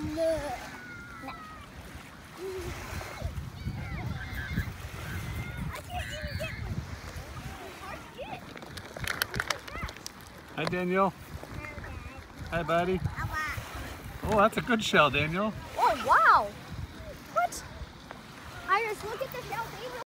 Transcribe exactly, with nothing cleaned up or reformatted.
No. No. I can't even get one. It's hard to get. Hi, Daniel. Hi, buddy. Hello. Oh, that's a good shell, Daniel. Oh, wow. What? Iris, look at the shell.